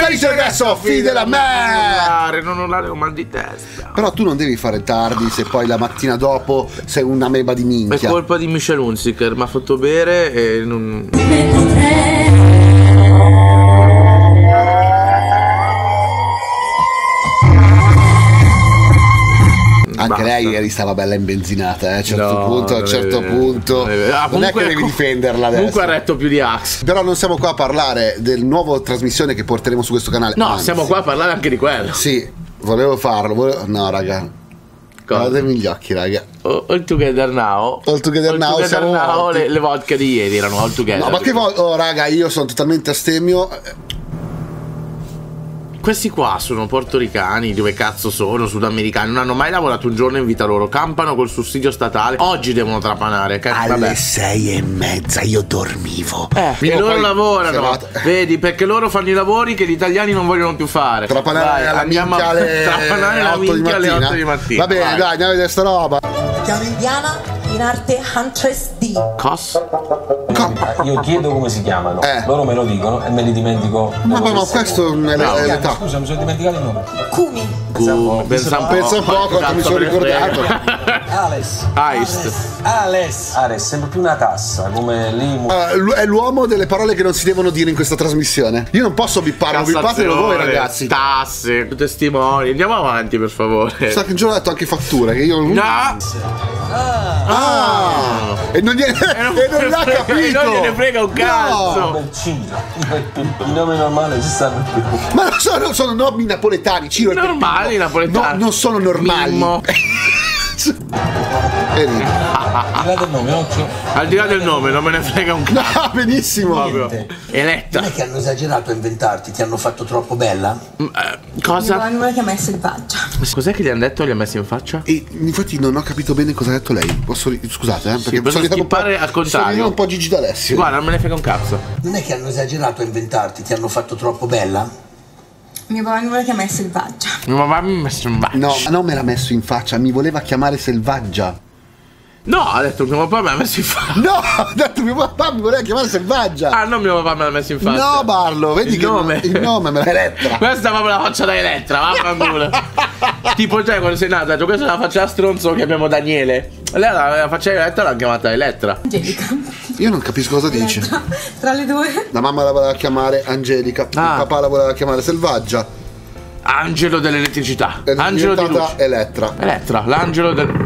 Inizia adesso, fidela a me! Non urlare, ho mal di testa. Però tu non devi fare tardi se poi la mattina dopo sei una meba di minchia. È colpa di Michel Hunziker, mi ha fatto bere e non... Anche lei ieri stava bella imbenzinata, a un certo punto, non è che devi difenderla adesso. Comunque ha retto più di Axe. Però non siamo qua a parlare del nuovo trasmissione che porteremo su questo canale. No, anzi, siamo qua a parlare anche di quello. Sì, volevo farlo. No, raga. Guardatemi gli occhi, raga. All Together Now. All Together Now, siamo now le vodka di ieri erano All Together. No, ma che raga, io sono totalmente astemio. Questi qua sono portoricani, dove cazzo sono, sudamericani, non hanno mai lavorato un giorno in vita loro, campano col sussidio statale, oggi devono trapanare. Alle 6:30 io dormivo. E loro lavorano, vedi, perché loro fanno i lavori che gli italiani non vogliono più fare. Trapanare la minchia alle 8 di mattina. Va bene, dai, andiamo a vedere sta roba. Chiamo Indiana, in arte Huntress D. Io chiedo come si chiamano, loro me lo dicono e me li dimentico. Ma questo è l'età. Scusa, mi sono dimenticato il nome. Kumi. Pensa un po' quanto mi sono ricordato. Ares, sembra più una tassa, come lì. È l'uomo delle parole che non si devono dire in questa trasmissione. Io non posso bipparlo, bippatelo voi ragazzi. Tasse, testimoni, andiamo avanti per favore. Sa che un giorno ho detto anche fattura, che io... No! E non l'ha capito! E non gliene frega un cazzo! I nomi normali si sanno più. Ma non sono nomi napoletani, Ciro. Normali napoletani. No, non sono normali. Al di là del nome, occhio. Al di là del nome, non me ne frega un cazzo. No, benissimo. Eletta. Non è che hanno esagerato a inventarti, ti hanno fatto troppo bella? Cosa? Una che ha messo il selvaggia. Cos'è che gli hanno detto? Gli ha messo in faccia? E infatti non ho capito bene cosa ha detto lei. Scusate, perché sono skippare al contrario. Sono un po' Gigi D'Alessio. Guarda, non me ne frega un cazzo. Non è che hanno esagerato a inventarti, ti hanno fatto troppo bella? Mio papà mi vuole chiamare selvaggia. Mio papà mi ha messo in faccia. No, non me l'ha messo in faccia, mi voleva chiamare selvaggia. No, ha detto che mio papà mi ha messo in faccia. No, ha detto mio papà mi voleva chiamare selvaggia. Ah, no, mio papà me l'ha messo in faccia. No, Barlo, vedi il nome. Il nome me l'ha Elettra. Questa è proprio la faccia da Elettra, vaffanculo. Tipo te quando sei nata, questa è la faccia da stronzo che chiamiamo Daniele. Lei la faccia di Elettra l'ha chiamata Elettra. Angelica. Io non capisco cosa dice. Tra le due. La mamma la voleva chiamare Angelica, il papà la voleva chiamare Selvaggia. Angelo dell'elettricità. È Angelo di luce. Elettra. Elettra, l'angelo del...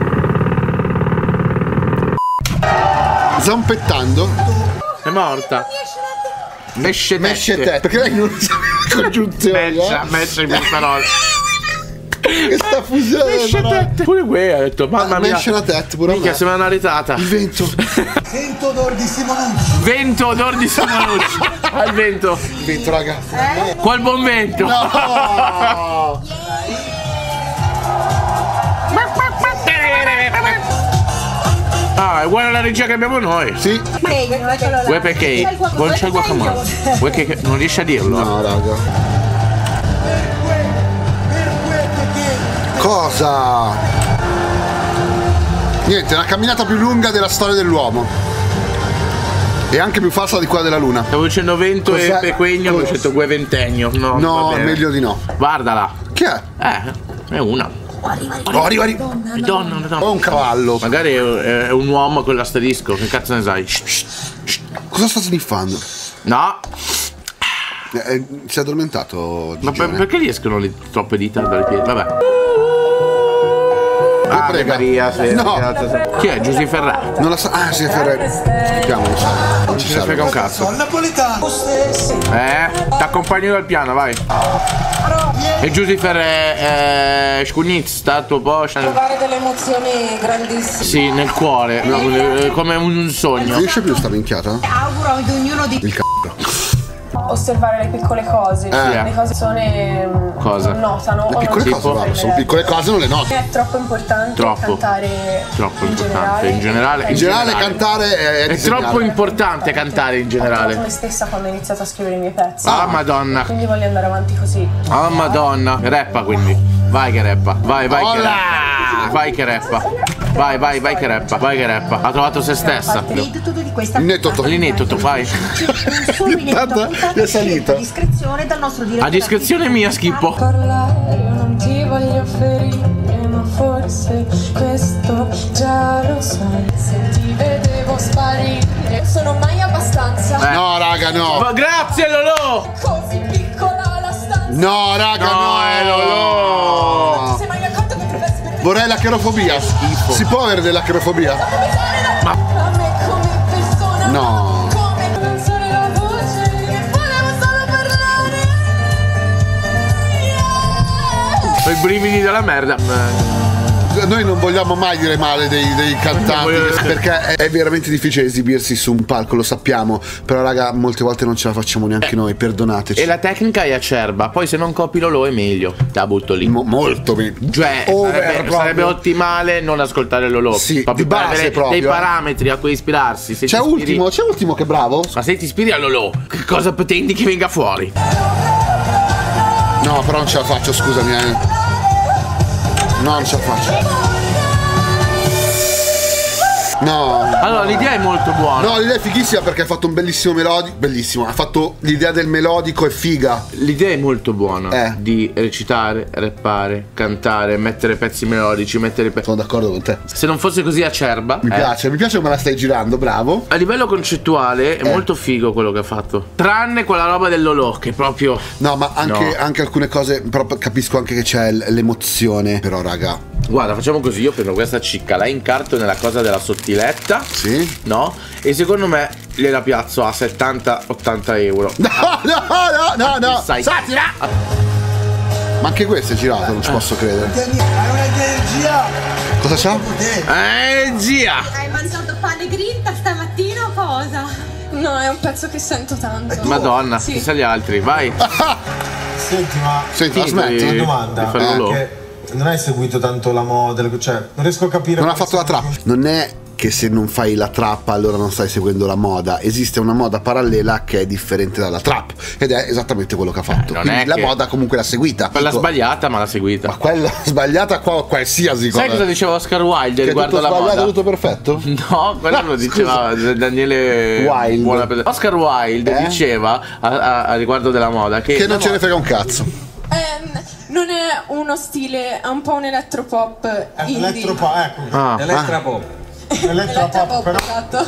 Zampettando. È morta. Mesce te. Perché lei non sa le congiunzioni. Mescia in parole. Che sta fusione. Pure qui ha detto mamma mia. Mesce la tette pure. Minchia, sembra una risata. Il vento. Vento odor di Simonucci. Vento odor di Simonucci. Al vento. Il vento, raga. Qual buon vento. No. Ah, è uguale alla regia che abbiamo noi. Sì. Vuoi perché? Non c'è il guacamole. Vuoi che non riesci a dirlo? No, raga. Cosa? Niente, è la camminata più lunga della storia dell'uomo. E anche più falsa di quella della luna. Stavo dicendo vento e pequegno, ho detto gueventegno. No, è meglio di no. Guardala. Che è? È una. Arriva. Donna. O un cavallo. Magari è un uomo con l'asterisco. Che cazzo ne sai? Cosa sta sniffando? No. Si è addormentato. Ma perché gli escono troppe dita dalle piedi? Vabbè. Prega. Maria, no. Chi è? Giuseppe Ferrari? Non la sa. Ah, sì, Ferrari. Sentiamo, non ci serve. Frega un cazzo. T'accompagno dal piano, vai. E Giuseppe Ferrari Scugnizz, sta al tuo posto. Provare delle emozioni grandissime. Sì, nel cuore, come un sogno. Non riesce più sta minchiata? Auguro ad ognuno di il c***o. Osservare le piccole cose, le cose non notano. Le piccole cose, sono piccole cose, non le noto. È troppo importante cantare. Troppo importante in generale. In generale cantare è troppo importante cantare in generale. Ho me stessa quando ho iniziato a scrivere i miei pezzi. Ah, madonna. Quindi voglio andare avanti così. Ah, madonna. Rappa quindi. Vai che rappa. Vai che rappa. Vai che rappa. Vai che rappa, ha trovato se stessa. L'inetto, fai. Intanto è salito. A discrezione mia, Schippo. Non ti voglio ferire, ma forse questo già lo sai. Se ti vedevo sparire, sono mai abbastanza. No, raga, no. Ma grazie, Lolò. Così piccola la stanza. No, raga, no. Lolò. Ti sei mai accorto che potresti perdere? Vorrei l'accherofobia. Schifo. Si può avere dell'accherofobia? Ma a me come persona. No. Come non solo la voce, che volevo solo parlare. Ho i brividi della merda. Noi non vogliamo mai dire male dei cantanti, perché è veramente difficile esibirsi su un palco, lo sappiamo. Però raga, molte volte non ce la facciamo neanche noi, perdonateci. E la tecnica è acerba. Poi se non copi Lolò è meglio. La butto lì. Molto bene. Cioè sarebbe ottimale non ascoltare Lolò. Sì, proprio di base per avere proprio, dei parametri a cui ispirarsi. Se C'è ultimo che è bravo. Ma se ti ispiri a Lolò, che cosa pretendi che venga fuori? No, però non ce la faccio, scusami. No, non ce la faccio. No. Allora l'idea è molto buona. No, l'idea è fighissima perché ha fatto un bellissimo melodico. Bellissimo, ha fatto l'idea del melodico, è figa. L'idea è molto buona di recitare, rappare, cantare, mettere pezzi melodici, Sono d'accordo con te. Se non fosse così acerba. Mi piace come la stai girando, bravo. A livello concettuale è molto figo quello che ha fatto. Tranne quella roba del Lolò che proprio. No, ma anche alcune cose. Però capisco anche che c'è l'emozione. Però raga, guarda, facciamo così, io prendo questa cicca, la incarto nella cosa della sottiletta. Sì. No? E secondo me gliela piazzo a 70-80 euro. No. Satira! Ma anche questo è girato, non ci posso credere. Hai un'energia. Cosa c'ha? Energia! Hai mangiato pane grinta stamattina o cosa? No, è un pezzo che sento tanto. Madonna, Sì. chissà gli altri, vai. Senti, ma Senti, Sì, aspetta. una domanda. fare Lolò. Che non hai seguito tanto la moda, cioè non riesco a capire. Non ha fatto la trap. Non è che se non fai la trap allora non stai seguendo la moda. Esiste una moda parallela che è differente dalla trap ed è esattamente quello che ha fatto. non Quindi è la che- moda comunque l'ha seguita. Quella Dico, sbagliata ma l'ha seguita. ma quella sbagliata qua qualsiasi cosa. Sai cosa diceva Oscar Wilde Che è riguardo tutto alla sbagliato, moda? tutto perfetto? No, quello lo diceva Daniele Wilde. Oscar Wilde diceva a riguardo della moda che Che non la ce ne moda- frega un cazzo. Non è uno stile, è un po' un elettropop indie. Elettropop, ecco. Elettrapop. Elettropop, però.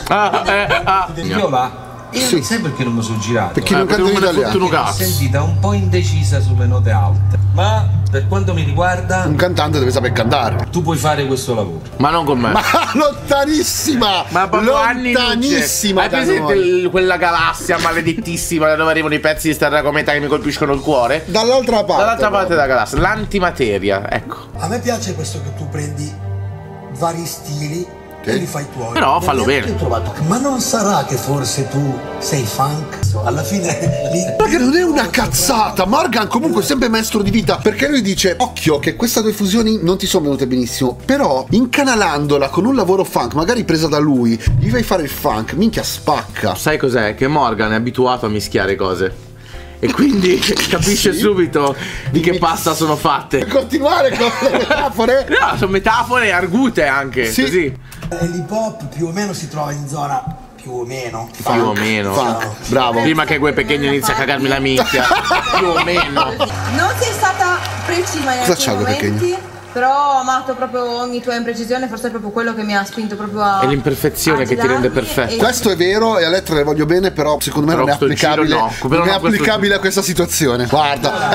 Esatto. Viola, io Sì. non sai perché non mi sono girato. Perché non perché canto in non me ne fottono italiano. un cazzo. Sentita un po' indecisa sulle note alte. Ma per quanto mi riguarda, Un cantante deve saper cantare. tu puoi fare questo lavoro. Ma non con me. Ma lontanissima! Ma proprio anni luce. lontanissima Hai da presente noi. quella galassia maledettissima da dove arrivano i pezzi di Sterra Cometa che mi colpiscono il cuore? Dall'altra parte. Dall'altra parte della galassia, l'antimateria, ecco. A me piace questo che tu prendi vari stili e li fai tuoi. Però fallo bene. Ho trovato. Ma non sarà che forse tu sei funk? Alla fine lì. Perché non è una cazzata. Morgan comunque è sempre maestro di vita. Perché lui dice: occhio che queste due fusioni non ti sono venute benissimo, però incanalandola con un lavoro funk, magari presa da lui, gli fai fare il funk, minchia spacca. Sai cos'è? Che Morgan è abituato a mischiare cose. E quindi capisce subito di che pasta sono fatte. Continuare con le metafore. No, sono metafore argute anche. Sì. Così. L'hip hop più o meno si trova in zona più o meno. Più o meno. Funk, bravo. Prima che quel pequeno inizi a cagarmi la minchia. Più o meno. Non sei stata precisa in Cosa alcuni c'ha quel momenti, però ho amato proprio ogni tua imprecisione, forse è proprio quello che mi ha spinto proprio a. È l'imperfezione che ti rende perfetto. Questo è vero e a Elettra le voglio bene, però secondo me Però non è sto applicabile. giro no, però Non è no, questo- applicabile a questa situazione. Guarda,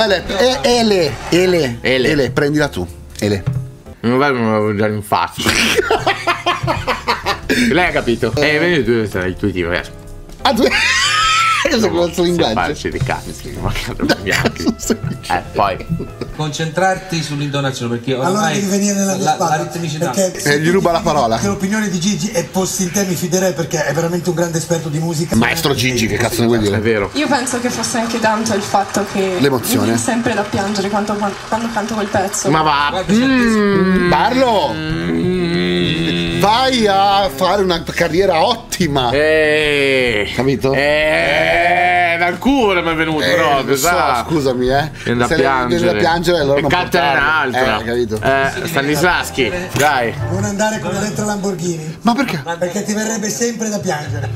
Ele, prendila tu. Ele. Non mi voglio già in faccia. Lei ha capito. Vedi tu sarai il tuo team adesso. Ah, tu. Cosa con il suo linguaggio? Farci dei cazzi, ma bianchi. Poi. Concentrarti sull'intonazione perché Allora ormai devi venire nella mia la squadra, ritmicità. perché se gli tu ruba ti la parola. fidi dell'opinione di Gigi e fossi in te mi fiderei perché è veramente un grande esperto di musica. Maestro Gigi, che cazzo ne vuoi È dire? vero. Io penso che fosse anche tanto il fatto che L'emozione. mi viene sempre da piangere quando canto quel pezzo. Ma va. Guarda, certissimo. Parlo! Vai a fare una carriera ottima! Capito? dal cuore mi è venuto proprio, lo so, sa. scusami, Viene da Se piangere. viene da piangere, allora e non cantane portarlo. un'altra. Capito? Stanislaschi, dai. Non andare con Elettra Lamborghini. Ma perché? Perché ti verrebbe sempre da piangere.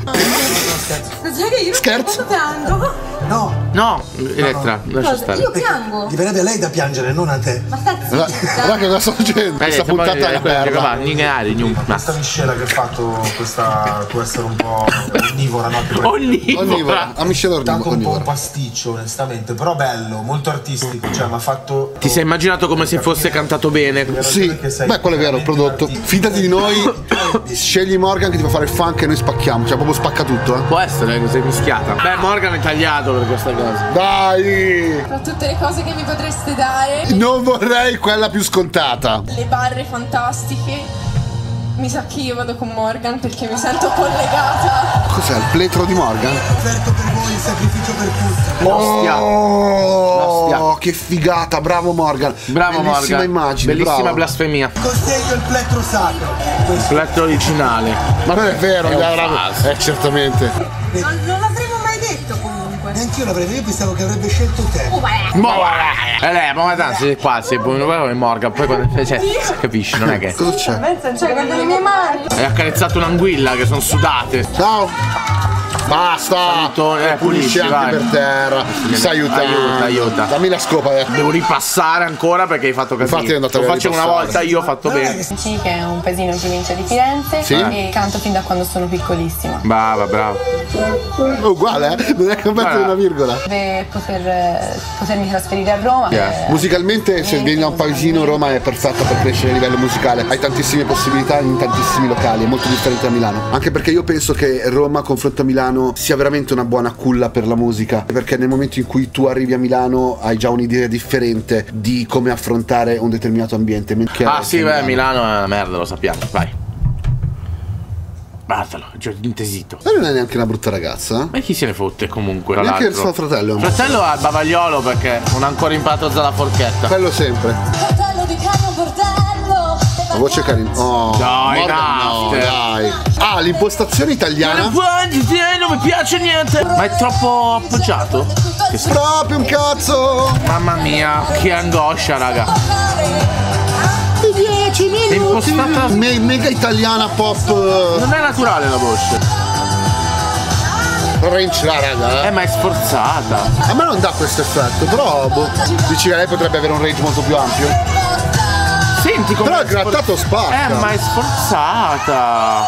Sai che io Scherzo? piango? No, Elettra, lascia stare. Io piango. Ti verrebbe a lei da piangere, non a te. Ma sta Guarda che cosa sto facendo? Questa puntata è una merda. Questa miscela che ha fatto questa può essere un po' onnivora, no? Onnivora. A miscela Tanto un po' un onnivora. pasticcio, onestamente, però bello, molto artistico, cioè mi ha fatto. Ti sei immaginato come se fosse cantato bene? Sì, beh, quello è vero, il prodotto. Fidati di noi, scegli Morgan che ti fa fare il funk e noi spacchiamo, cioè proprio spacca tutto, eh. Può essere che sei mischiata. Beh, Morgan è tagliato per questa cosa. Dai! Tra tutte le cose che mi potreste dare, Non vorrei quella più scontata. le barre fantastiche, mi sa che io vado con Morgan perché mi sento collegata. Cos'è, il pletro di Morgan? Offerto per voi il sacrificio per tutti. L'ostia. Oh, che figata, bravo Morgan. Bravo Bellissima Morgan. immagine, Bellissima bravo. blasfemia. Consegno il plettro sacro. Questo. Pletto originale. Ma non è vero, È un bravo. falso. Certamente. Non l'avremmo mai detto comunque. Neanche io l'avrei, io pensavo che avrebbe scelto te. Lei, ma tanto sei qua, sei buono come Morgan, poi quando cioè, capisci, non è che. Cosa c'è? Cioè, con le mie mani. Hai accarezzato un'anguilla che sono sudate. Ciao. Basta. Salutone, Pulisci anche vai. per terra. Ti stai aiutando. Aiuta. Dammi la scopa. Devo ripassare ancora perché hai fatto casino. Infatti è andato Lo a faccio una ripassare. volta, io ho fatto bene. Sì, che è un paesino in provincia di Firenze Sì? e canto fin da quando sono piccolissima. Bravo. Uguale, non è cambiato Guarda. una virgola. Per potermi trasferire a Roma. Musicalmente, se vieni da un paesino, Roma è perfetta per crescere a livello musicale. Hai tantissime possibilità in tantissimi locali, è molto differente da Milano. Anche perché io penso che Roma, confronto a Milano, sia veramente una buona culla per la musica. Perché nel momento in cui tu arrivi a Milano hai già un'idea differente di come affrontare un determinato ambiente. Ah sì, beh, Milano è una merda, lo sappiamo. Vai. Guardalo, è già intesito. Ma non è neanche una brutta ragazza. Ma chi se ne fotte comunque? tra Neanche il l'altro? suo fratello. Il fratello ha il bavagliolo perché non ha ancora imparato a usare la forchetta. Quello sempre. Fratello di Caio Bordello. La voce carina. Oh, Dai, Morgan, no, Nafte. dai. Ah, l'impostazione italiana. Non mi piace niente. Ma è troppo appoggiato. Che Proprio un cazzo. Mamma mia, che angoscia, raga. 10 minuti. È impostata. Mega italiana pop. Non è naturale la voce. Range la raga. Ma è sforzata. A me non dà questo effetto, però boh. Dici che lei potrebbe avere un range molto più ampio. Senti come. Però il grattato spacca. Ma è sforzata.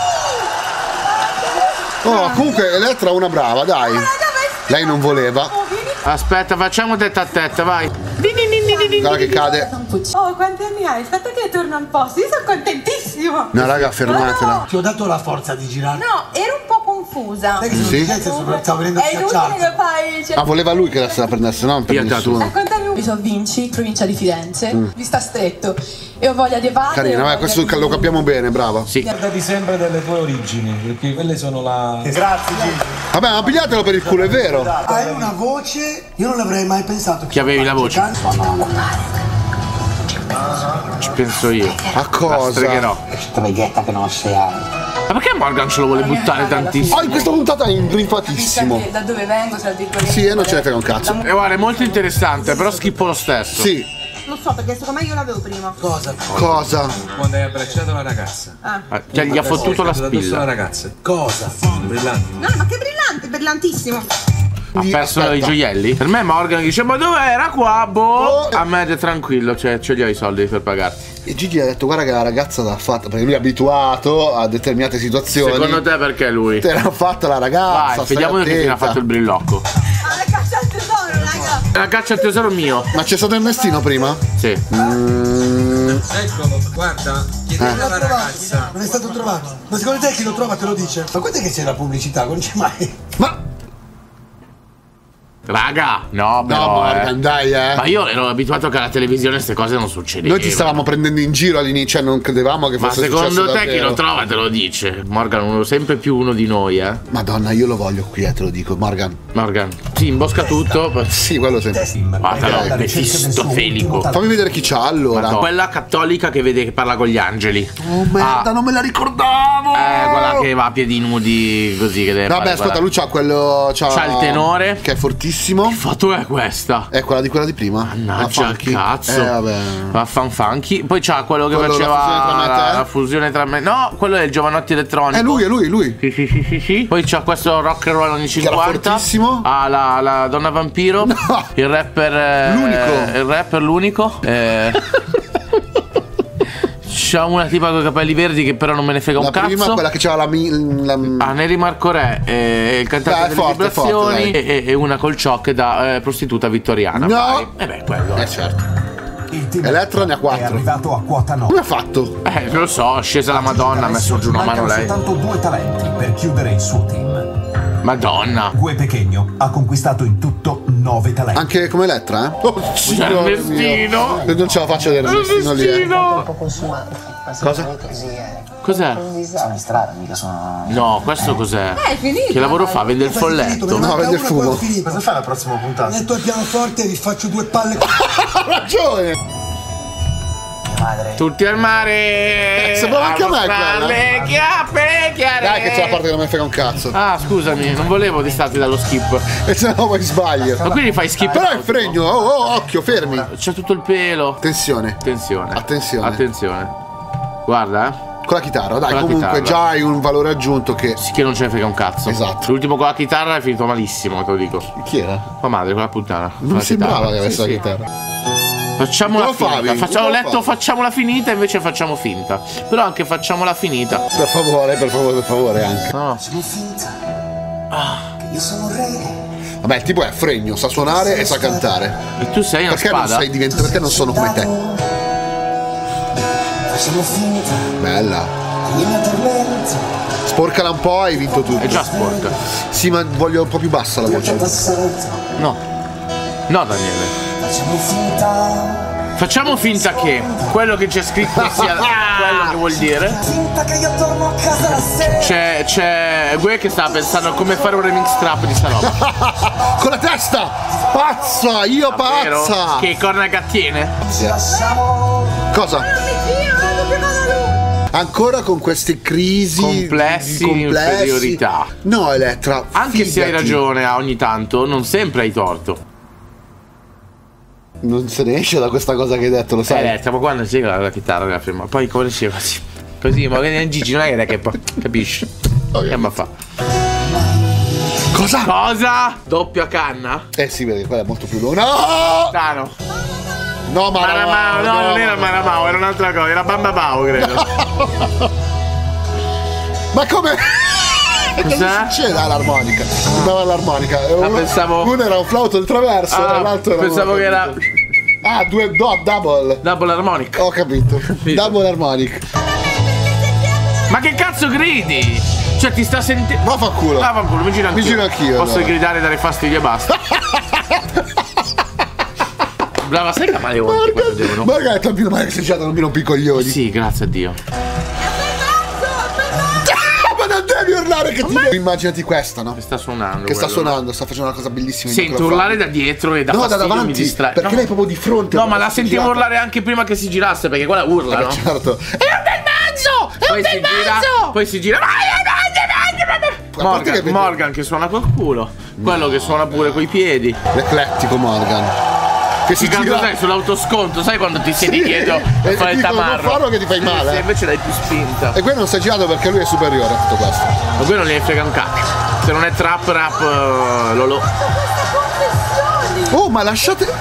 Oh, comunque Elettra è una brava, dai. Lei non voleva. Aspetta, facciamo testa a testa, vai. Guarda che cade. Oh, quanti anni hai? Aspetta che torno al posto, io sono contentissimo. No, raga, fermatela. Ti ho dato la forza di girare. No, ero un po' confusa. Sai che sono Sì? Firenze, stavo venendo a È inutile schiacciarti. che fai. Cioè... Ah, voleva lui che la se la prendesse, non per Io te la nessuno. Raccontami un... Mi sono Vinci, provincia di Firenze, vista stretto. E ho voglia di evadere. Carina, ho vabbè, voglia questo di- lo capiamo bene, brava. Sì. Guardati sempre delle tue origini, perché quelle sono la. Grazie, Gigi. Vabbè, ma pigliatelo per il culo, è vero. Hai una voce, io non l'avrei mai pensato. Che avevi la voce. Ci penso io. A La cosa? stregherò. Streghetta che non sei altro. Ma perché Morgan ce lo vuole buttare tantissimo? Oh, in questa puntata è intrifatissimo. Anche da dove vengo, tra virgolette. Sì, e non ce ne frega un cazzo. E guarda, è molto interessante, però schippo lo stesso. Sì, Non so, perché secondo me io l'avevo prima. Cosa? cosa? Quando hai abbracciato la ragazza. Cioè, gli ha fottuto la Addosso alla spilla. ragazza. Cosa? Brillante. No, ma che brillante, brillantissimo. Ha perso Aspetta. i gioielli? Per me Morgan dice, ma dov'era qua? Boh. A me è tranquillo, cioè ce li ho i soldi per pagarti. E Gigi ha detto guarda che la ragazza l'ha fatta, perché lui è abituato a determinate situazioni. Secondo te perché lui? Te l'ha fatta la ragazza. Vai, stai vediamo che fine ha attenta. fatto il brillocco. Ah, la caccia al tesoro, raga. La caccia al tesoro mio. Ma c'è stato il mestino prima? Sì. Eccolo, guarda, chiedete alla ragazza. Non è stato trovato. Ma secondo te chi lo trova te lo dice? Ma guarda che c'è la pubblicità, non c'è mai. Ma Raga, no, però. no, Morgan, dai, Ma io ero abituato che alla televisione queste cose non succedevano. noi ti stavamo prendendo in giro all'inizio, non credevamo che Ma fosse secondo successo te chi davvero. lo trova te lo dice? Morgan, uno sempre più uno di noi, eh? Madonna, io lo voglio qui, te lo dico, Morgan. Morgan. Sì, imbosca tutto. Sì, quello sì. Guarda, no, mefistofelico. Fammi vedere chi c'ha allora. No, quella cattolica che vede che parla con gli angeli. Oh merda, non me la ricordavo. Quella che va a piedi nudi così che deve Vabbè, fare, aspetta, guarda. lui c'ha quello. C'ha il tenore. Che è fortissimo. Che foto è questa? È quella di prima. Mannaggia il Funky. cazzo. Vabbè. Va funky. Poi c'ha quello che Quello, faceva la fusione tra me e te? No, quello è il Giovanotti elettronico. È lui. Sì. Poi c'ha questo rock and roll anni 50. Era fortissimo. Ha la donna vampiro. No. Il rapper. L'unico. Il rapper l'unico. C'ha una tipa con i capelli verdi che però non me ne frega un La cazzo. prima, quella che c'aveva Neri Marco Re, il cantante delle forte, vibrazioni, forte, e una col ciocche da prostituta vittoriana. No. Vai. Beh, quello. Certo. Il team Elettra ne ha è 4. arrivato a quota 9. Come ha fatto? Non lo so, è scesa la Madonna, ha messo giù una mano lei. Soltanto 2 talenti per chiudere il suo team. Madonna. Gue Pechegno ha conquistato in tutto 9 talenti. Anche come Elettra, eh? Oh, Ernestino. Non ce la faccio vedere Ernestino lì. Un po' consumante. Cosa? Cos'è? Sono in strada, mica sono. No, questo cos'è? È finito. Che lavoro fa? Vende il folletto? No, vende il fumo. Cosa fai la prossima puntata? Metto il pianoforte e vi faccio 2 palle. Ha ragione! Madre. Tutti al mare. sembrava anche a me quella. Le chiappe chiare. Dai che c'è la parte che non mi frega un cazzo. Ah, scusami, non volevo distarti dallo skip. E se no poi sbaglio. Ma quindi fai skip? Però è il fregno. Oh, occhio, fermi. C'è tutto il pelo. Attenzione. Attenzione. Guarda, Con la chitarra, dai, Con la comunque chitarra. già hai un valore aggiunto che. Sì che non ce ne frega un cazzo. Esatto. L'ultimo con la chitarra è finito malissimo, te lo dico. Chi era? Ma madre, quella puttana. Non mi sembrava che avesse la chitarra. Facciamola Come lo favi? finita. Come Ho lo letto fai? facciamola finita, invece facciamo finta. Però anche facciamola finita. Per favore anche. No. Sono finta. Che io sono un re. Vabbè, il tipo è fregno, sa suonare e sa cantare. E tu sei una Perché non spada? sei diventato? Perché non sono come te? Facciamo finta. Bella. Io mi addormento. Sporcala un po' e hai vinto tutto. È già sporca. Sì, ma voglio un po' più bassa la voce. D'assalto. No. No, Daniele. Facciamo finta. Facciamo finta che quello che c'è scritto sia quello che vuol dire. Finta che io torno a casa la sera. C'è Gue che sta pensando a come fare un remix trap di sta roba. Con la testa! Pazza! Io Vero? pazza! Che cornaca tiene? Lasciamo. Cosa? Ancora con queste crisi Complessi di di inferiorità. No, Elettra, Anche se hai fidati. ragione ogni tanto, non sempre hai torto. Non se ne esce da questa cosa che hai detto, lo sai. Ma quando c'è la chitarra della firma, poi come diceva così, ma Gigi non è che capisci. Che ma fa? Cosa? Cosa? Doppia canna? Sì, vedi, quella è molto più lunga. No! Tano. No, Maramao, no, non era Maramao, era un'altra cosa, era Bamba Bao, credo. Ma come? Cos'è? Cosa succede? Ah, l'armonica. No, l'armonica. pensavo- Uno era un flauto del traverso e l'altro era. pensavo che era Ah, double. double harmonic. Ho capito. Double harmonic. Ma che cazzo gridi? Cioè ti sta sentendo. Vaffanculo. Vaffanculo, mi giro anch'io. Mi giro anch'io, Posso allora. gridare e dare fastidio e basta. Brava, sai che maleonti quando devono. Ma che bambino, ma che sei già da bambino piccoglioni. Sì, grazie a Dio. Ma non devi urlare che ti. Immaginati questa, no? Che sta suonando. Che sta quello, suonando, sta facendo una cosa bellissima. Sento urlare da dietro e da No, da fastidio mi davanti. distrae. Perché No. lei è proprio di fronte. No, ma la si sentivo girava. urlare anche prima che si girasse, perché quella urla, no? Certo. È un bel mezzo! È un bel mezzo! Poi si gira. parte che vede- Morgan che suona col culo. Quello che suona pure coi piedi. L'eclettico Morgan. Che si Che cazzo gira. sai sull'autosconto? Sai quando ti siedi Sì, dietro e e fai il dicono, non tamarro? farlo che ti fai male. Sì, invece dai più spinta. E qui non si è girato perché lui è superiore a tutto questo. Ma qui non gli frega un cazzo. Se non è trap rap lolo. Oh, ma lasciate.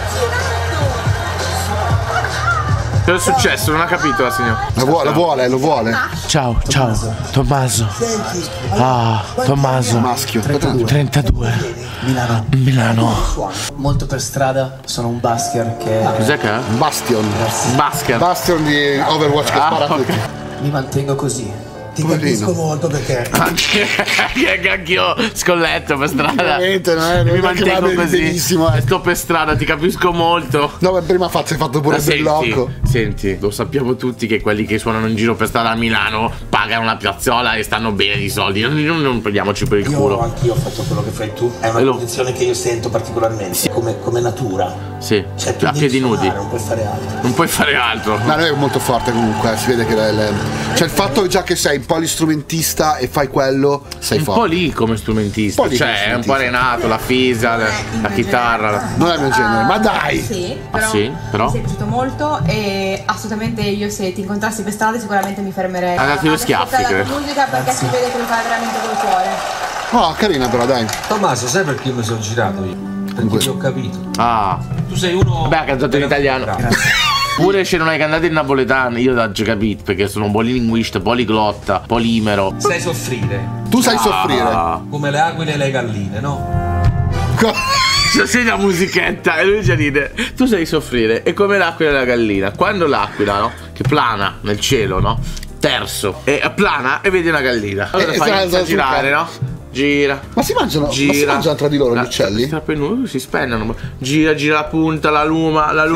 Cosa è successo? Non ha capito la signora. Lo vuole. Ciao, Tommaso. Ah, Tommaso. Maschio. 32. Milano. Molto per strada, sono un basker che Cos'è che è? Bastion. Basket. Bastion di Overwatch che spara a tutti. mi mantengo così, Ti capisco molto perché Anch'io scolletto per strada. Veramente, non mi è che va mantengo così. benissimo, E sto per strada, ti capisco molto. No, ma prima hai fatto pure il blocco. Senti, lo sappiamo tutti che quelli che suonano in giro per strada a Milano pagano la piazzola e stanno bene di soldi. Non prendiamoci per il culo. Anch'io ho fatto quello che fai tu. È una condizione che io sento particolarmente come natura. Sì, cioè, tu a piedi nudi. Non puoi fare altro. Non puoi fare altro. Ma lui è molto forte comunque, si vede che cioè il fatto già che sei un polistrumentista e fai quello, sei forte. Un po' lì come strumentista, cioè è un po' Renato, la fisa, la chitarra. Non è il mio genere, ma dai! Sì, però mi sei piaciuto molto e assolutamente io se ti incontrassi per strada sicuramente mi fermerei. Ha dato due schiaffi, la musica perché si vede che lo fai veramente col cuore. Oh, carina però, dai. Tommaso, sai perché io mi sono girato io? Perché ti ho capito. Ah. Tu sei uno... Beh, ha cantato in italiano. Pure se non hai cantato in napoletano, io l'ho già capito, perché sono un polilinguista, poliglotta, polimero. Sai soffrire. Tu sai soffrire. Come le aquile e le galline, no? Sei la musichetta e lui già ride. Tu sai soffrire, è come l'aquila e la gallina. Quando l'aquila, no? Che plana nel cielo, no? Terzo. E plana e vedi una gallina. Allora fai a girare, no? Gira. Ma si mangiano tra di loro gli uccelli? Si spennano. Gira la punta, la luma, la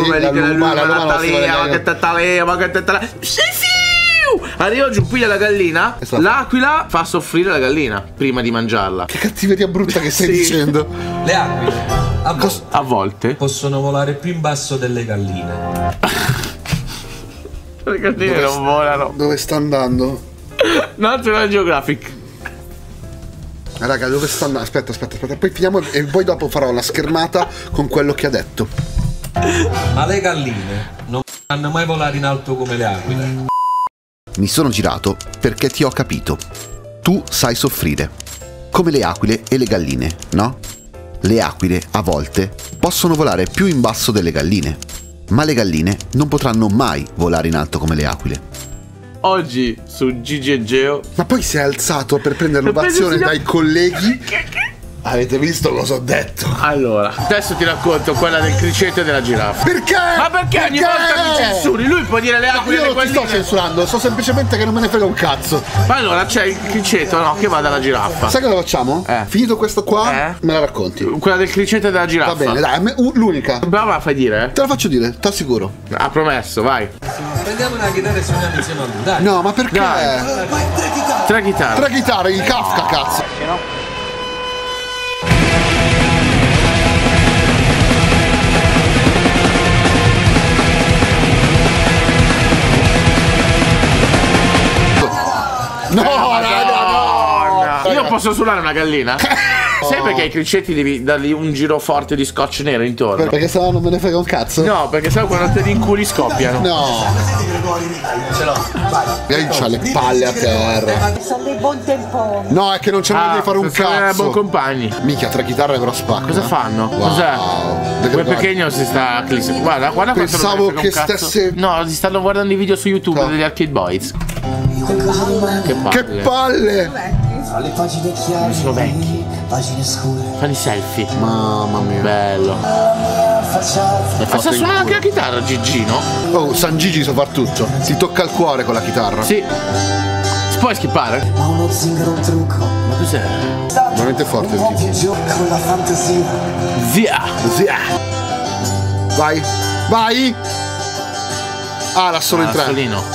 talea. Arriva giù, piglia la gallina. L'aquila fa soffrire la gallina prima di mangiarla. Che cattiveria brutta che stai dicendo. Le aquile a volte possono volare più in basso delle galline. Le galline non volano. Dove sta andando? National Geographic. Raga, dove sta andando? Aspetta. Poi finiamo e poi dopo farò la schermata con quello che ha detto. Ma le galline non fanno mai volare in alto come le aquile. Mi sono girato perché ti ho capito. Tu sai soffrire. Come le aquile e le galline, no? Le aquile, a volte, possono volare più in basso delle galline. Ma le galline non potranno mai volare in alto come le aquile. Oggi su Gigi e Geo. Ma poi si è alzato per prendere l'ovazione dai colleghi. Avete visto cosa ho detto? Allora, adesso ti racconto quella del criceto e della giraffa. Perché? Ma perché ogni volta mi censuri? Lui può dire le aquile e le galline. Non ti sto censurando, so semplicemente che non me ne frega un cazzo. Ma allora c'è il criceto, no? Che va dalla giraffa. Sai cosa facciamo? Finito questo qua, me la racconti. Quella del criceto e della giraffa. Va bene, dai, l'unica. Brava, la fai dire, Te la faccio dire, t'assicuro. Ha promesso, vai. Prendiamo una chitarra e suoniamo insieme a lui, dai. No, ma perché? Tre chitarre. Tre chitarre, il Kafka, cazzo. No, raga, no. Io posso suonare una gallina? Sai perché ai criceti devi dargli un giro forte di scotch nero intorno? Perché sennò non me ne frega un cazzo. No, perché sai quando te li inculi scoppiano. No. Ce l'ho. Lei c'ha le palle a terra. Sono dei buon temponi. No, è che non c'è modo di fare un cazzo. Buon compagni. Minchia, tre chitarre però spacco. Cosa fanno? Wow. Cos'è? Quel pequeño si sta guarda pensavo quanto che stesse. No, si stanno guardando i video su YouTube degli Arcade Boys. Che palle! Le pagine chiare, sono vecchi, pagine scure, fanno i selfie. Mamma mia, bello. Ma sa suonare anche la chitarra, Gigino? Oh, San Gigi sa far tutto. Si tocca il cuore con la chitarra. Sì. Si può skippare? Ma uno zingaro un trucco. Ma cos'è? Veramente forte il tipo. Con la fantasia. Zia. Vai. Vai. Ah, la solo in tre. Solino.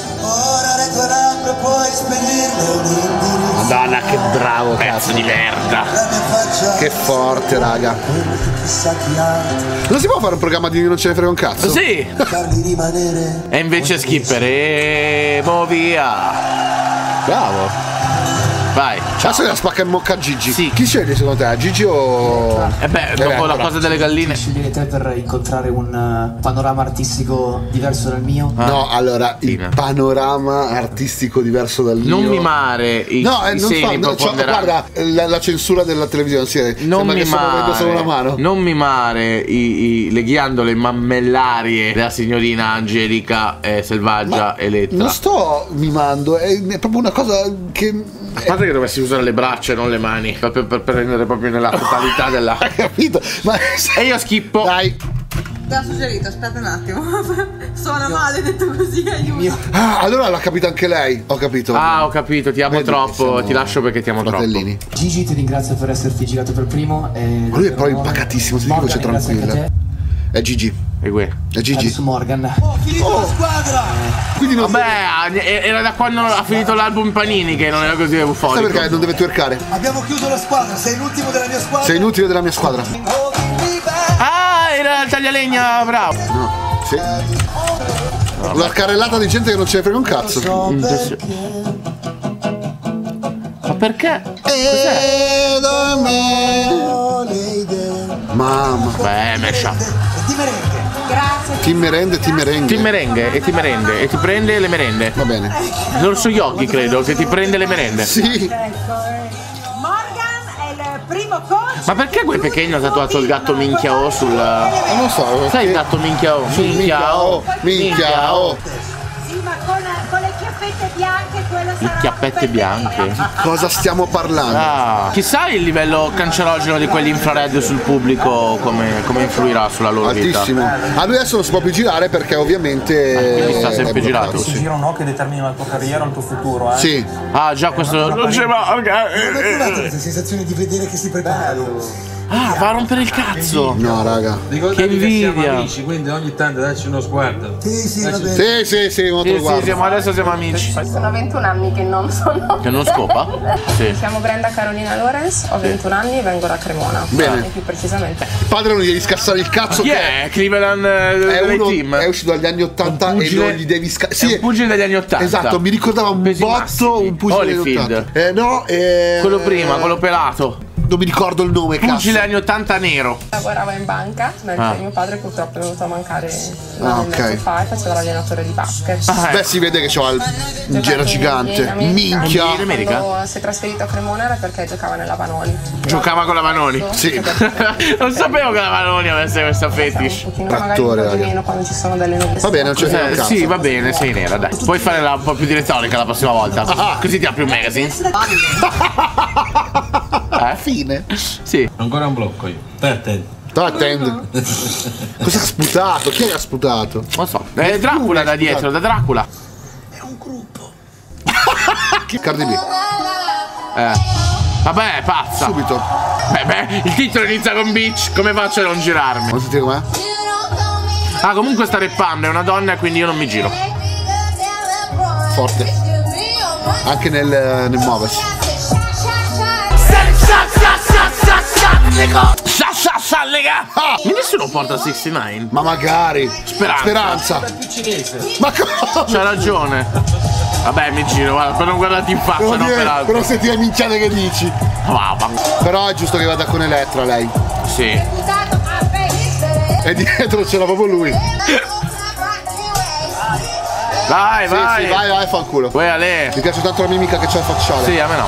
Puoi spedirle. Madonna, che bravo, pezzo di merda. Che forte, raga. Non si può fare un programma di non ce ne frega un cazzo? Sì. E invece skipperemo via. Bravo. Vai. Adesso la spacca in mocca a Gigi. Sì. Chi sceglie secondo te? Gigi o. Dopo la cosa delle galline. Scegliere te per incontrare un panorama artistico diverso dal mio? No, allora, il panorama artistico diverso dal mio. Non mimare i seni preponderanti. Guarda, la censura della televisione, sì. Non mimare, solo una mano. Non mimare le ghiandole mammellarie della signorina Angelica Selvaggia Elettra. Non sto mimando, è proprio una cosa che. A parte che dovessi usare le braccia e non le mani per prendere proprio nella totalità della. Hai capito? Ma... E io schippo. Dai. Te l'ha suggerito, aspetta un attimo. Suona male detto così, aiuto. Ah, allora l'ha capito anche lei. Ho capito. Ah, ho capito, ti amo Vedi che troppo, siamo ti lascio perché ti amo fratellini. Gigi, ti ringrazio per esserti girato per primo. Ma lui è proprio impacatissimo, si voce tranquilla. È Gigi. E qui. È Gigi. Su Morgan. Oh, finito la squadra! Quindi non Vabbè, era da quando ha finito l'album Panini che non era così sai euforico. perché non deve twerkare. Abbiamo chiuso la squadra, sei l'ultimo della mia squadra. Sei inutile della mia squadra. Ah, era il taglialegna, bravo. No, sì. Una carrellata di gente che non ce ne frega un cazzo. Ma perché? Mamma. Beh, mescia. Grazie. Team merende, team merengue. Ti merenghe e ti merende e ti prende le merende. Va bene. L'orso Yogi credo che ti prende le merende. Sì. Morgan è il primo coach. Ma perché quel pequeno ha tatuato il gatto minchia o sul. Non lo so. Sai il gatto minchia o? Minchia o. Minchia o. Sì, ma con le chiappette bianche quello Le sarà. chiappette bianche. Cosa stiamo parlando? Ah, chissà il livello cancerogeno di quegli infrared sul pubblico come influirà sulla loro vita. Altissimo. A lui adesso non si può più girare perché ovviamente quindi sta sempre è bloccato, girato. sì. Giro no che determina la tua carriera, il tuo futuro, Sì. Ah, già questo. Non c'è Non hai provato questa sensazione di vedere che si preparano? Ah, va a rompere il cazzo. No, raga. Ricordati Che che siamo invidia. amici, quindi ogni tanto dacci uno sguardo. Sì, va bene. Sì, molto Sì, guardo. siamo, adesso siamo amici. Sono 21 anni che non sono. Che non scopa? Sì. Mi chiamo Brenda Carolina Lorenz, ho 21 anni e vengo da Cremona. Bene. E più precisamente. Il padre non gli devi scassare il cazzo Chi che è? Cleveland è uno team. è uscito dagli anni 80 e pugile- non gli devi scassare. È un pugile degli anni 80. Esatto, mi ricordava un Pesi botto, massimi. un pugile degli Holyfield. 80. No, Quello prima, quello pelato. non mi ricordo il nome, Pugile cazzo. anni 80 nero. Lavoravo in banca, mentre mio padre purtroppo è venuto a mancare un anno e ok. mezzo fa e faceva l'allenatore di basket. Ah, Beh, si vede che c'ha il giro gigante. Minchia. In America? Quando si è trasferito a Cremona era perché giocava nella Vanoli. Giocava con la Vanoni. Sì. Non sapevo che la Vanoni avesse questa fetish. Un pochino magari Attore, un po' di raga. meno quando ci sono delle nuove. Va bene, non c'è frega un cazzo. Sì, va bene, sei nera, dai. Puoi fare un po' più di retorica la prossima volta. Così ti apri un magazine. Fine. Sì. Ancora un blocco io. Stai attento. Sto attento. Cosa ha sputato? Chi ha sputato? Non so. È Dracula da dietro, da Dracula. Cardi B. Vabbè, è pazza. Subito. Beh, il titolo inizia con Beach. Come faccio a non girarmi? Vuoi sentire com'è? Ah, comunque sta rappando, è una donna, quindi io non mi giro. Forte. Anche nel muoversi. Nessuno porta 69. Ma magari. Speranza. Più cinese. Ma cosa? C'ha ragione. Vabbè, mi giro, guarda, per non guardarti in faccia, non per altro. Però senti le minchiate che dici. Però è giusto che vada con Elettra lei. Sì. E dietro c'era proprio lui. Vai, Sì, vai. sì, vai, fanculo. Uè, Ale. Mi piace tanto la mimica che c'ha il facciale. Sì, a me no.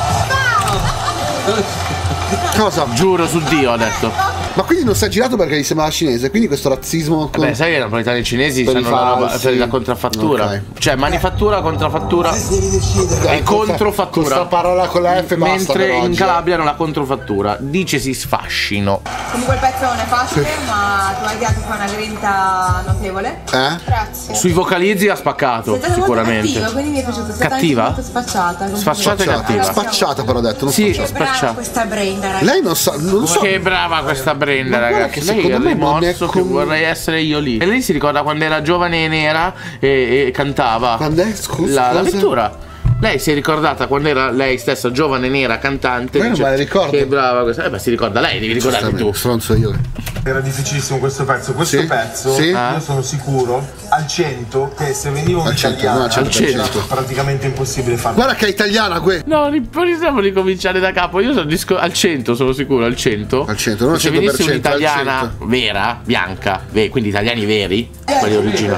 Cosa? Giuro su Dio, ho detto. Ma quindi non si è girato perché gli sembrava cinese, quindi questo razzismo con... Beh, sai che i napoletani cinesi Per i hanno la roba falsi. per la contraffattura. Ok. Cioè, manifattura, contraffattura Devi decidere. e controfattura. Questa parola con la F basta Mentre per in oggi. Calabria hanno la controfattura. Dicesi sfascino. Comunque il pezzo non è facile, ma tu hai dato fa una grinta notevole. Grazie. Sui vocalizzi ha spaccato, Sei stata molto sicuramente. cattiva, quindi mi è piaciuto. Sei stata Cattiva? anche molto spacciata. Sfacciata e cattiva. Spacciata però ho detto, non Sì, spacciata. Brava spacciata. questa Brenda, ragazzi. Lei non sa, non so. Che brava questa Brenda, Ma guarda ragazzi. che Lei secondo ha me il non è rimorso che vorrei essere io lì. E lei si ricorda quando era giovane e nera e cantava. Quando è? Scusa, La cosa? lettura. Lei si è ricordata quando era lei stessa giovane, nera, cantante. Beh, ma le ricordo. Che brava questa. Beh, si ricorda lei, devi ricordarti tu. Stronzo io. Era difficilissimo questo pezzo. Questo Sì? pezzo Sì? io sono sicuro al 100 che se veniva Al 100, un'italiana no, al 100%. era praticamente impossibile farlo. Guarda che è italiana que. No, possiamo ricominciare da capo. Io sono al 100, sono sicuro, al 100. Al 100, non al Se 100%, venisse al un'italiana 100. vera, bianca, quindi italiani veri, quelli originali.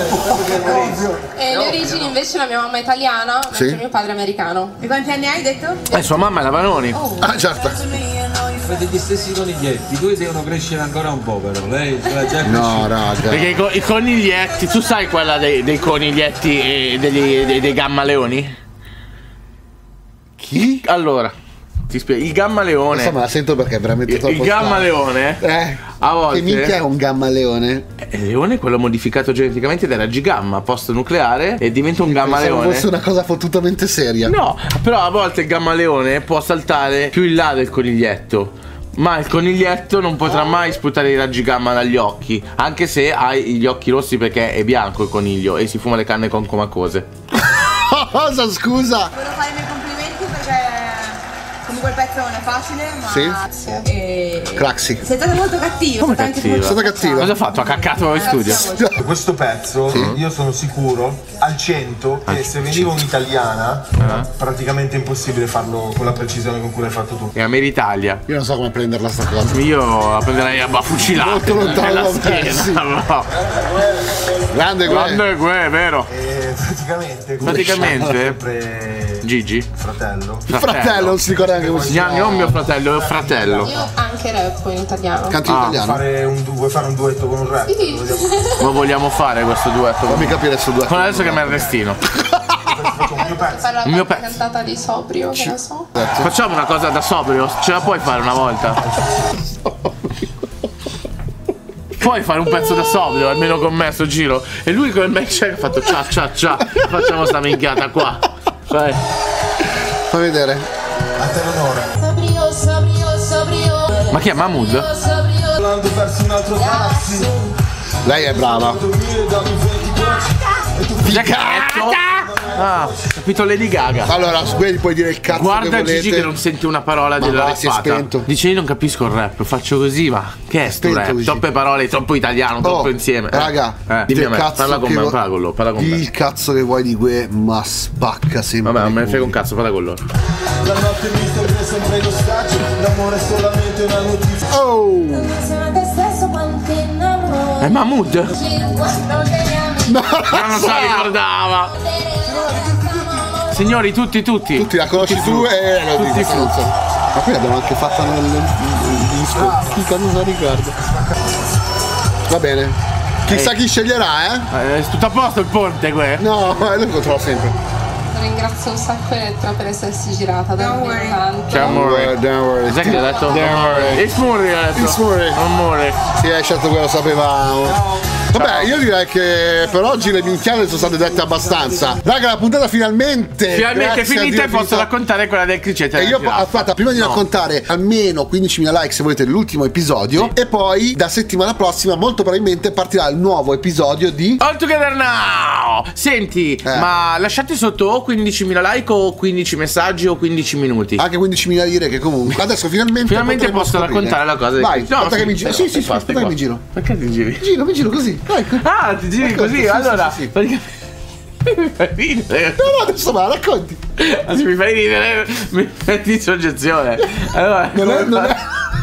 E le origini invece la mia mamma è italiana, mentre Sì. mio padre è americano. E quanti anni hai detto? Sua mamma è la Vanoni. Ah, certo. Fate gli stessi coniglietti. Due devono crescere ancora un po', però. Lei ce l'ha già No, cresciuta. raga. Perché i coniglietti, tu sai quella dei coniglietti e dei gammaleoni? Chi? Allora, ti spiego. Il gammaleone. Questa me la sento perché è veramente troppo Il gammaleone strano. a volte. Che minchia è un gamma leone? Il leone è quello modificato geneticamente dai raggi gamma post nucleare e diventa un gamma Pensavo leone. fosse una cosa fottutamente seria. No, però a volte il gamma leone può saltare più in là del coniglietto. Ma il coniglietto non potrà mai sputare i raggi gamma dagli occhi, anche se ha gli occhi rossi perché è bianco il coniglio e si fuma le canne con comacose. Cosa, scusa? Volevo fare i miei complimenti perché comunque il pezzo non è facile, ma Sì? e... Craxi. Sei stata molto cattiva. Come anche cattiva? molto È stata cattiva. Cosa ha fatto? Ha caccato in studio? Questo pezzo, io sono sicuro al 100 che se venivo un'italiana, praticamente impossibile farlo con la precisione con cui l'hai fatto tu. E a me l'Italia. Io non so come prenderla sta cosa. Io la prenderei a fucilate Molto lontano nella da me, schiena. sì. No. Grande Grande Gue, vero? E praticamente sempre Gigi? fratello. Il fratello non si ricorda neanche come si chiama. Non mio fratello, è un fratello. Io anche rap in italiano. Canti in italiano? Vuoi fare un duetto con un rap? Ma vogliamo fare questo duetto? Fammi capire sto duetto. Con adesso che mi arrestino. Parla Il mio una pezzo. cantata di sobrio, che ne so. Facciamo una cosa da sobrio, ce la puoi fare una volta? Puoi fare un pezzo da sobrio, almeno con me sto giro. E lui con il mic check ha fatto cia cia cia. Facciamo sta minchiata qua. Vai. Fammi vedere. A te l'onore. Sobrio, sobrio, sobrio. Ma chi è Mahmood? Volando verso un altro taxi. Lei è brava. Ah, capito Lady Gaga. Allora, su quelli puoi dire il cazzo Guarda che volete. Gigi che non sente una parola Ma della va, si è rappata. spento. Dice io non capisco il rap, faccio così, ma che è sto Spento, rap? Gigi. Troppe parole, troppo italiano, troppo insieme. Raga, dimmi a me, cazzo parla con che me, vuoi- parla con loro, parla con me. Il cazzo che vuoi di Gue, ma spacca sempre. Vabbè, non me ne i frega un cuori. cazzo, parla con loro. La notte mi serve sempre in ostaggio. L'amore è solamente una notizia. Oh! È Mahmood? No, Non se la ricordava. Signori, tutti. Tutti la conosci tu e lo Tutti dici senza. Ma qui l'abbiamo anche fatta nel disco. Chi non la ricordo. Va bene. Chissà chi sceglierà, È tutto a posto il ponte, que? No, lui lo trova sempre. Ringrazio un sacco Elettra per essersi girata davvero tanto. Ciao amore. Don't worry. Cos'è che ha detto? Don't worry. It's Murray ha detto. It's Murray. Amore. Sì, hai scelto quello, sapevamo. Vabbè, io direi che per oggi le minchiate sono state dette abbastanza. Raga, la puntata finalmente. Finalmente grazie a finita Dio e posso finita. raccontare quella del criceto. E io aspetta, prima di raccontare almeno 15.000 like se volete l'ultimo episodio. E poi da settimana prossima molto probabilmente partirà il nuovo episodio di All Together Now. Senti, ma lasciate sotto o 15.000 like o 15 messaggi o 15 minuti. anche 15.000 lire che comunque adesso finalmente potremo posso scoprire. raccontare la cosa del Vai, criceto. aspetta che mi giro. Sì, aspetta che mi giro. Perché ti giri? Mi giro così. Ecco. Ah, ti giri Racconta, così, sì, allora. sì. Perché mi fai ridere. No, adesso va, racconti. Ma se mi fai ridere, mi metti in soggezione. Allora, Non è quello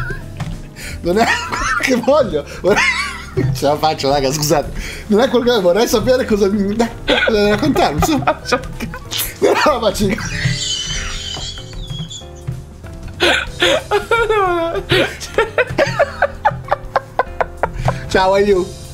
che voglio. Ce la faccio, raga, scusate. Non è quello che vorrei sapere cosa mi. Dai, devi raccontarmi, su. No, ma ci. Ciao, aiuto.